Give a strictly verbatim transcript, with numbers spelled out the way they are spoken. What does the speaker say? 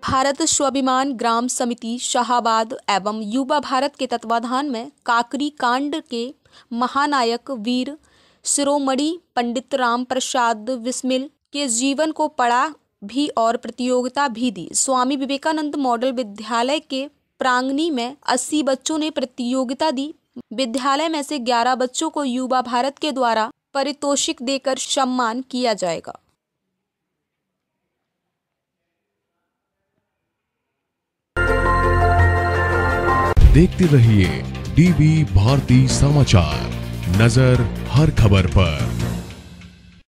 भारत स्वाभिमान ग्राम समिति शाहाबाद एवं युवा भारत के तत्वाधान में काकरी कांड के महानायक वीर शिरोमणि पंडित राम प्रसाद बिस्मिल के जीवन को पढ़ा भी और प्रतियोगिता भी दी। स्वामी विवेकानंद मॉडल विद्यालय के प्रांगणी में अस्सी बच्चों ने प्रतियोगिता दी। विद्यालय में से ग्यारह बच्चों को युवा भारत के द्वारा पारितोषिक देकर सम्मान किया जाएगा। देखते रहिए डीवी भारती समाचार, नजर हर खबर पर।